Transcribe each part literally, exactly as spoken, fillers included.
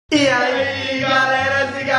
E aí, galeras e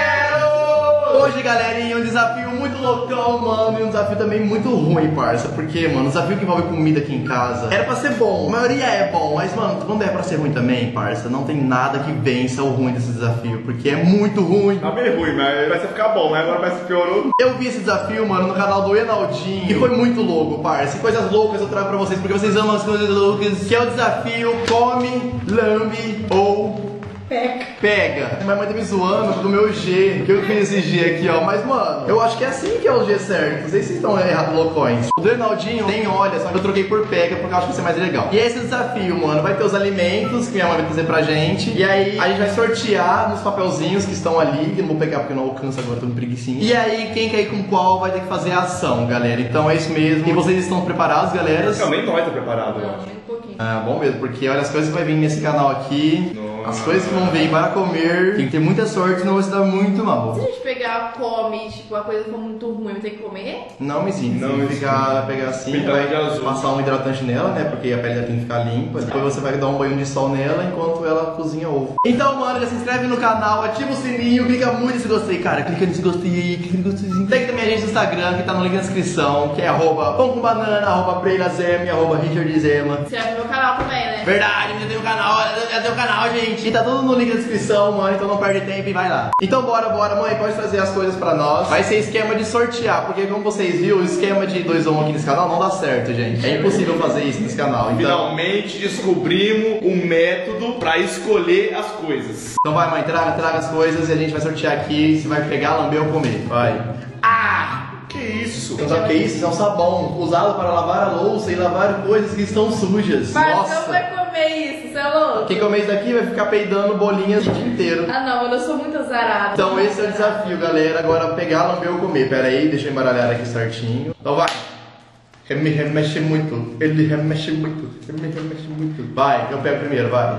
galera! Hoje, galerinha, um desafio muito loucão, mano, e um desafio também muito ruim, parça. Porque, mano, um desafio que envolve comida aqui em casa era pra ser bom, a maioria é bom, mas, mano, quando é pra ser ruim também, parça, não tem nada que vença o ruim desse desafio, porque é muito ruim. Tá bem ruim, mas vai ficar bom, mas agora vai se piorou. Eu vi esse desafio, mano, no canal do Enaldinho, e foi muito louco, parça. E coisas loucas eu trago pra vocês, porque vocês amam as coisas loucas, que é o desafio come, lambe ou... Pega. Pega. Minha mãe tá me zoando do meu G, que eu fiz esse G aqui, ó. Mas, mano, eu acho que é assim que é o G certo. Não sei se vocês estão errados, loucões. O do Enaldinho tem olha, só que eu troquei por pega porque eu acho que vai ser mais legal. E esse desafio, mano, vai ter os alimentos que minha mãe vai trazer pra gente. E aí a gente vai sortear nos papelzinhos que estão ali. Que eu não vou pegar porque eu não alcanço agora, tô no preguicinho. E aí, quem quer ir com qual vai ter que fazer a ação, galera. Então é isso mesmo. E vocês estão preparados, galera? Não, nem nós tá preparado, eu Não, acho. nem um pouquinho. Ah, bom mesmo, porque olha as coisas que vai vir nesse canal aqui. Nossa. As coisas que vão vir para comer. Tem que ter muita sorte, senão você dá muito mal. Se a gente pegar, come, tipo, a coisa for muito ruim, vai ter que comer? Não me ensine. Não Não me ficar, pegar assim, Pintar vai de azul. passar um hidratante nela, né? Porque a pele já tem que ficar limpa. Depois você vai dar um banho de sol nela enquanto ela cozinha ovo. Então, mano, já se inscreve no canal, ativa o sininho, clica muito nesse gostei, cara. Clica nesse gostei aí, clica nesse gosteizinho. Segue também a gente no Instagram, que tá no link na descrição, que é arroba pão com banana, arroba preirazema, arroba richardzema. Você vai pro meu canal também, né? Verdade, já tem o canal, já tem o canal, gente. E tá tudo no link na descrição, mano, então não perde tempo e vai lá. Então bora, bora, mãe, pode trazer as coisas pra nós. Vai ser esquema de sortear, porque como vocês viram, o esquema de dois ou um aqui nesse canal não dá certo, gente. É impossível fazer isso nesse canal, então... Finalmente descobrimos um método pra escolher as coisas. Então vai, mãe, traga, traga as coisas e a gente vai sortear aqui se vai pegar, lamber ou comer. Vai. Ah! Que isso? Você não sabe o que é isso? Isso é um sabão usado para lavar a louça e lavar coisas que estão sujas. Mas Nossa! não vai comer isso, você é louco? Quem comer isso daqui vai ficar peidando bolinhas o dia inteiro. Ah não, eu sou muito azarada. Então esse é o desafio, galera. Agora pegar, lamber ou comer. Pera aí, deixa eu embaralhar aqui certinho. Então vai. Ele me remexe muito. Ele remexe muito. Ele me remexe muito. Vai, eu pego primeiro, vai.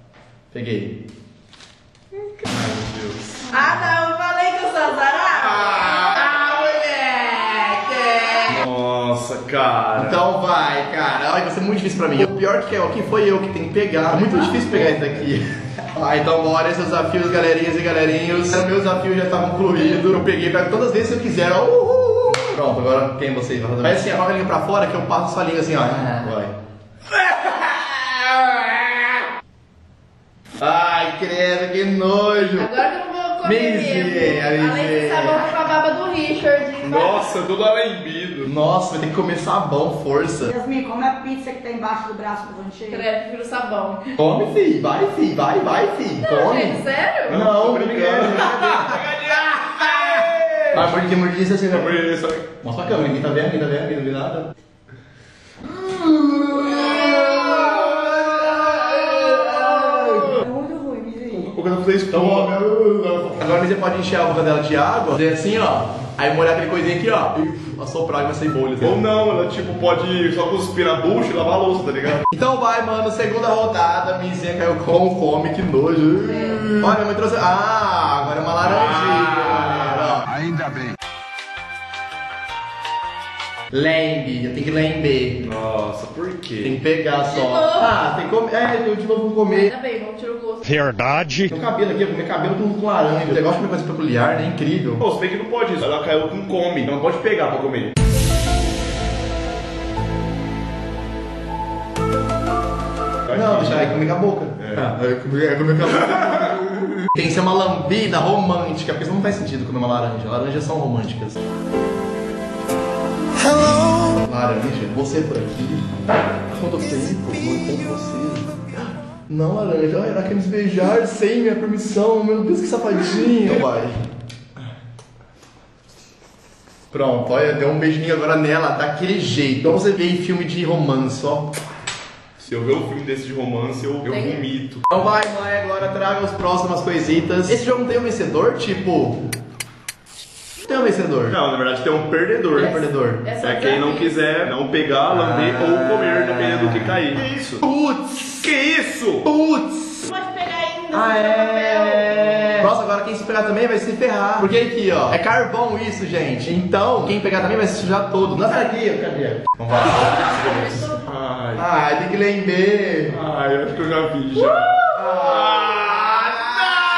Peguei. Ai, meu Deus. Ah não, eu falei que eu sou azarada. Ah, moleque! Nossa, cara. Então vai, cara. Ai, vai ser muito difícil pra mim. O pior que é, ó, que foi eu que tenho que pegar. É muito difícil pegar esse daqui. Ah, então bora, esses desafios, galerinhas e galerinhos. O meu desafio já está concluído. Eu peguei, pego todas as vezes que eu quiser. Ó. Uhul. Pronto, agora quem vocês vão fazer? Faz assim, coloca a língua pra fora que eu passo sua língua assim, ó. Vai. Ai, credo, que nojo. Agora que eu não vou comer Miséria, mesmo. Além de sabão, vou com a baba do Richard. Nossa, todo alembido. Nossa, vai ter que comer sabão, força. Yasmin, come a pizza que tá embaixo do braço do Vancheiro. Credo, vira o sabão. Come, fi, vai, fi, vai, vai, fi. Não, Come. gente, sério? Não, tô brincando. Ah, porque mordida isso assim, né? Mostra pra câmera, ninguém tá vendo, ninguém tá vendo, ninguém não vê nada. É muito ruim, Mizinho. Por que eu não fiz isso? Então, ó, agora você pode encher a boca dela de água, fazer assim, ó. Aí molhar aquele coisinha aqui, ó. E assoprar e vai sair bolhas. Ou não, ela tipo pode só cuspir na bucha e lavar a louça, tá ligado? Então vai, mano, segunda rodada, a Mizinha caiu com come, que nojo. Olha, minha mãe trouxe. Ah, agora é uma laranjinha, galera. Ó. Ainda bem. Lembe, eu tenho que lember. Nossa, por Tem quê? que pegar De só. novo? Ah, tem que comer. É, eu de novo vou comer. Ainda bem, vamos tirar o gosto. Verdade. Tem um cabelo aqui, eu comer cabelo com, com laranja. O negócio de comer coisa peculiar, né? Incrível. Pô, se bem que não pode isso. Ela caiu com come, então não pode pegar pra comer. Não, deixa aí comer com a boca. É. Ah, é comer, é comer com a boca. Tem que ser uma lambida romântica, porque isso não faz sentido comer uma laranja. Laranjas são românticas. Laranja, você por aqui? Quanto tempo? Muito com você. Não, laranja, ela quer me beijar sem minha permissão. Meu Deus, que safadinho, vai. Pronto, olha, deu um beijinho agora nela, daquele jeito. Então você vê em filme de romance, ó. Se eu ver um filme desse de romance, eu, eu Tem. vomito. Então vai, mãe, agora traga as próximas coisitas. Esse jogo não tem um vencedor? Tipo... Não tem um vencedor. Não, na verdade tem um perdedor. Tem um perdedor. Essa É quem não desafio. quiser não pegar, lamber Ah. ou comer, dependendo do que cair. Que isso? Putz! Que isso? Putz! Não pode pegar ainda. Ah, você tem é... Nossa, agora quem se pegar também vai se ferrar. Porque aqui, ó, é carvão isso, gente. Então, quem pegar também vai se sujar todo. Não é aqui, cadê? Vamos lá. papel. Ai, Ah, tem que lembrar. ai, eu acho que eu já vi já. Ah,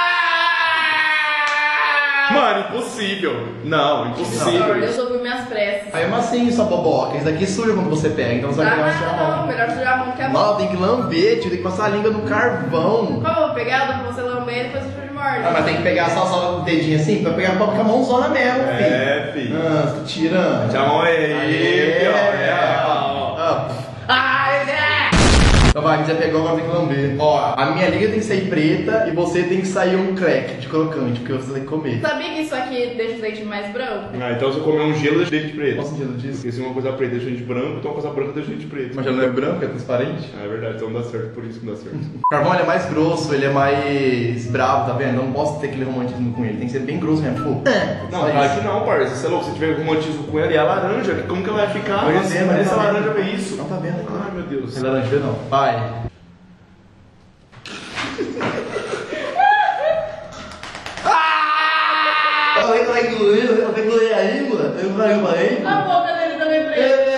Mano, impossível. Não, impossível. Eu só ouvi minhas preces. Aí é massinho, sua boboca. Isso daqui suja quando você pega, então você vai pegar a Ah, mão. não, melhor sujar a mão que a mão. Não, tem que lamber, tio, tem que passar a língua no carvão. Como eu vou pegar? Eu dou pra você lamber e depois eu de morte. Ah, mas tem que pegar só, só o dedinho assim, pra pegar com a mãozona mesmo, filho. É, filho. Ah, você tá tirando. Já mão aí, Aê, ó. É, ó. Ah, Ai, né? então vai, você pegou, agora tem que lamber. Ó, a minha liga tem que sair preta e você tem que sair um crack de crocante, porque você tem que comer. Sabia que isso aqui deixa os dentes mais brancos? Ah, então se eu comer um gelo, deixa o dente preto. Qual o sentido disso? Porque se uma coisa preta deixa o dente branco, então uma coisa branca deixa o dente preto. Mas já não é branco, é transparente? Ah, é verdade, então não dá certo, por isso que não dá certo. O carvão ele é mais grosso, ele é mais bravo, tá vendo? Eu não posso ter aquele romantismo com ele, tem que ser bem grosso mesmo, tipo. Não, só claro isso. que não, parça. Você é louco, se tiver romantismo com ele, é a laranja. Como que ela vai ficar? Mas Nossa, é, mas essa não tá laranja vendo. vê isso. Não tá vendo aqui. Ai, meu Deus. Não é laranja não. Vai. Vai, vai doer, vai doer a língua? Eu vai doer. A boca dele também preta.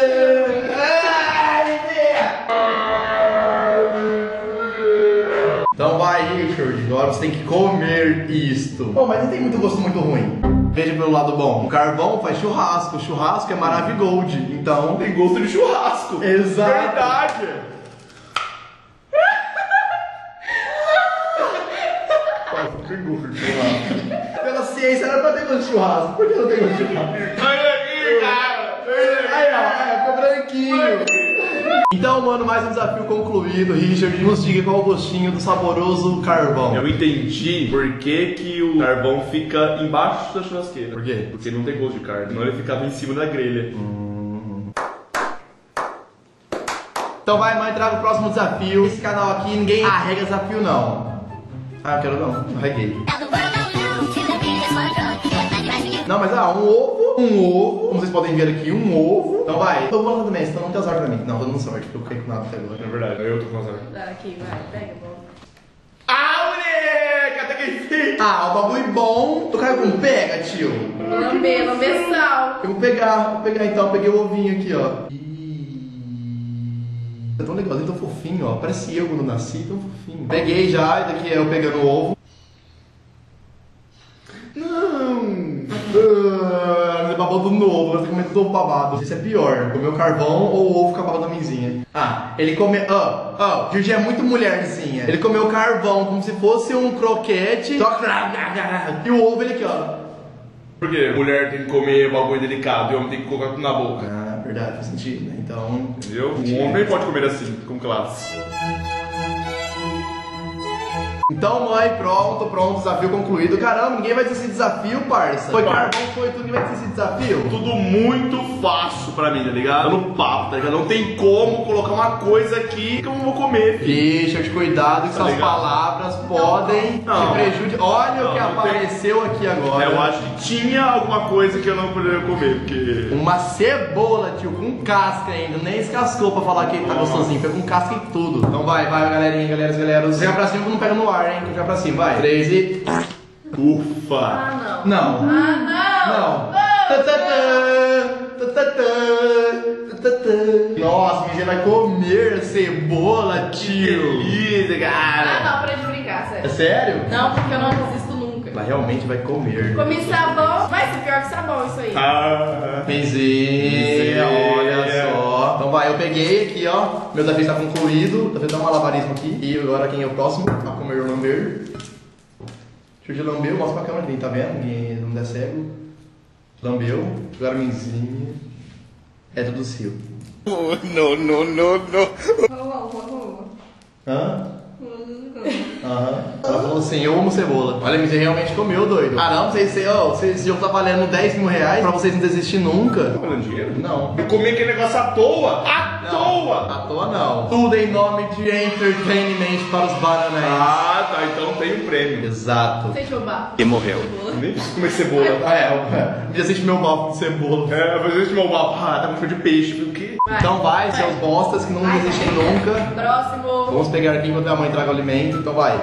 Então vai, Richard, agora você tem que comer isto. Bom, mas não tem muito gosto muito ruim. Veja pelo lado bom. O carvão faz churrasco. O churrasco é maravigold. Então. Tem gosto de churrasco. Exato. Verdade. Tem gosto de churrasco. Pela ciência era pra ter gosto de churrasco. Por que não tem gosto de churrasco? Olha aqui, cara. Aí, ó, ficou branquinho. Então, mano, mais um desafio concluído. Richard, nos diga qual é o gostinho do saboroso carvão. Eu entendi por que, que o carvão fica embaixo da churrasqueira. Por quê? Porque não tem gosto de carne, senão ele ficava em cima da grelha. Então vai, mãe, traga o próximo desafio. Esse canal aqui, ninguém arrega desafio, não. Ah, eu quero não, não arreguei. Não, mas ah, um ovo, um ovo, como vocês podem ver aqui, um ovo. Então vai, eu vou lá também, senão não tem sorte pra mim. Não, tô dando sorte, porque eu fiquei com nada até agora. É verdade, eu tô com azar. Dá aqui, vai, pega, bom. Ah, moleque, até que enfim. Ah, o bagulho bom. Tu caiu com pega, tio. Lamber, lamber sal. Eu vou pegar, vou pegar então, peguei o ovinho aqui, ó. Ih, é tão legalzinho, tão fofinho, ó. Parece eu quando nasci, tão fofinho. Peguei já, e daqui é eu pegando o ovo. Não! Ah, você babou do novo, você comeu do ovo babado. Isso é pior, comer o carvão ou o ovo com a baba da minzinha. Ah, ele comeu. Ah, ah, Gigi é muito mulherzinha. Ele comeu carvão como se fosse um croquete. Só... E o ovo ele aqui, ó. Por quê? Mulher tem que comer bagulho delicado e o homem tem que colocar tudo na boca. Ah, verdade, faz sentido, né? Então. Entendeu? Um homem pode comer assim, com classe. Então, mãe, pronto, pronto, desafio concluído. Caramba, ninguém vai descer esse desafio, parça. Foi carvão, foi tudo, ninguém vai descer esse desafio. Tudo muito fácil pra mim, tá ligado? No papo, tá ligado? Não tem como colocar uma coisa aqui que eu não vou comer, filho. Deixa de cuidado que Tá suas ligado? palavras podem Não. te prejudicar. Olha Não, o que não tem. apareceu aqui agora. Eu acho que tinha alguma coisa que eu não poderia comer, porque... Uma cebola, tio, com casca ainda. Nem descascou pra falar que tá gostosinho. Pegou com casca e tudo. Então vai, vai, galerinha, galera, galera. Joga pra cima que não pega no ar, hein? Joga pra cima, vai. Três e... Ufa! Ah, não. Não. Ah, não. Não. Tatatã, tatatã, tatatã. Nossa, você vai comer cebola, tio. delícia, cara! Ah, não, para de brincar, É sério. sério? Não, porque eu não resisto nunca. Ela realmente vai comer. Comi sabão, vai ser pior que sabão isso aí. Ah, Pizinha, olha só. Então vai, eu peguei aqui, ó. Meu desafio está concluído. Tá fazendo um malabarismo aqui. E agora quem é o próximo a comer ou lamber? Deixa eu lamber, mostra pra câmera, ninguém tá vendo, ninguém não der cego. Lambeu, agora minzinha. É tudo seu. oh, no, no, no, no. Hã? Aham. Ela falou assim, eu amo cebola. Olha, você realmente comeu, doido. Caramba, vocês, vocês, ó, vocês- esse jogo tá valendo dez mil reais pra vocês não desistirem nunca. Tá falando dinheiro? Não. Eu comi aquele negócio à toa! À toa! À toa não. Tudo em nome de entertainment para os bananéis. Ah, tá, então tem um prêmio. Exato. Sem chubar. E morreu. Nem preciso comer cebola. Ah, é, me assiste meu bafo de cebola. É, mas esse meu mal, ah, tá com cheiro de peixe. O quê? Vai. Então vai, seus bostas que não Vai. desistem nunca. Próximo. Vamos pegar aqui enquanto a mãe traga o alimento. Então vai.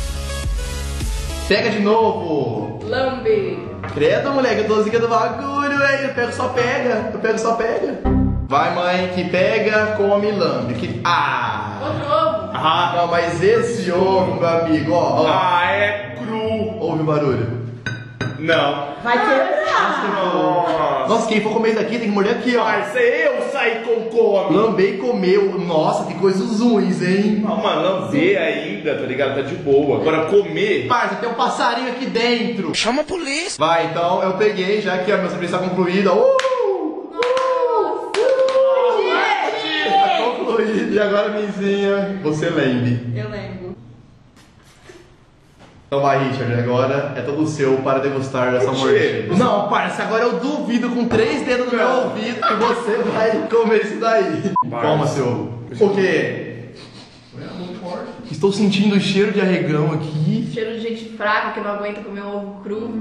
Pega de novo. Lambe. Credo, moleque, eu tô zica do bagulho, velho. Eu pego só pega. Eu pego só pega. Vai, mãe, que pega, come e lambe. Que... Ah! Outro ovo. Ah, Não, mas esse ovo, meu amigo, ó, ó. ah, é cru. Ouve o barulho. Não. Vai ter. Nossa. Nossa, quem for comer isso aqui tem que morder aqui, ó. Parça, eu saí com come. Lamber e comeu. Nossa, que coisas ruins, hein? Não, mano, lamber ainda, tá ligado? Tá de boa. Agora comer. Parça, tem um passarinho aqui dentro. Chama a polícia. Vai, então eu peguei, já que a minha serviço está concluída. Uh! Tá concluído. E agora, Mizinha, você lembre. Eu lembro. Então vai, Richard, agora é todo seu para degustar dessa Por quê? mordida. Não, parça, agora eu duvido com três dedos no meu ouvido que você vai comer isso daí. Parça. Toma, seu. O quê? Estou sentindo o cheiro de arregão aqui. Cheiro de gente fraca que não aguenta comer um ovo cru.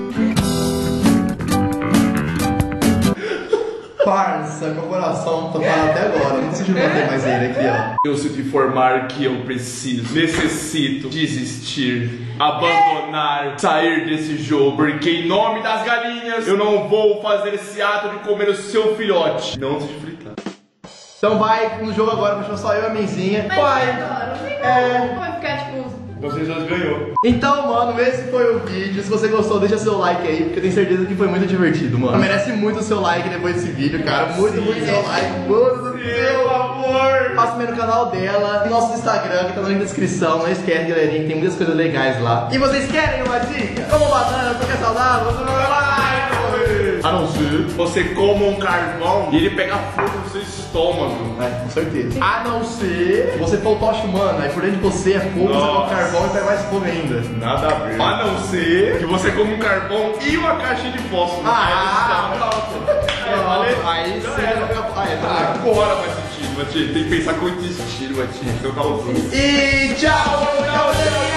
Parça, meu coração tá parado até agora. Não consigo manter mais ele aqui, ó. Eu sinto informar que eu preciso, necessito desistir, abandonar, sair desse jogo, porque em nome das galinhas eu não vou fazer esse ato de comer o seu filhote. Não antes de fritar. Então vai no jogo agora, continua só eu e a Menzinha. Mas Vai! agora, não tem É. como vai ficar tipo. Vocês dois ganhou. Então, mano, esse foi o vídeo. Se você gostou, deixa seu like aí, porque eu tenho certeza que foi muito divertido, mano. Merece muito o seu like depois desse vídeo, cara. Muito, muito seu like. Mano do céu, Meu amor. Passa também no canal dela, no nosso Instagram, que tá no link da descrição. Não esquece, galerinha, que tem muitas coisas legais lá. E vocês querem uma dica? Como banana, porque é saudável, você não vai lá. A não ser. Você coma um carvão e ele pega fogo no seu estômago. É, com certeza. A não ser que você for o Tocha Humano, aí por dentro de você é fogo, você Nossa. coloca carvão e pega mais fogo ainda. Nada a ver. A não ser que você come um carvão e uma caixa de fósforo. Ah, Aí pronto. É, valeu? Aí Já você era. vai pegar. Ah, é, tá. Agora faz sentido, Matinho. Tem que pensar com o intestino, Matinho. Então tá louco. E tchau, tchau, tchau.